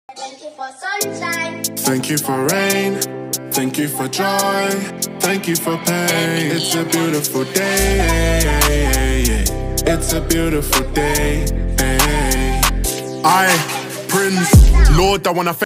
Thank you for sunshine. Thank you for rain. Thank you for joy. Thank you for pain. It's a beautiful day. It's a beautiful day. I, Prince, Lord, I wanna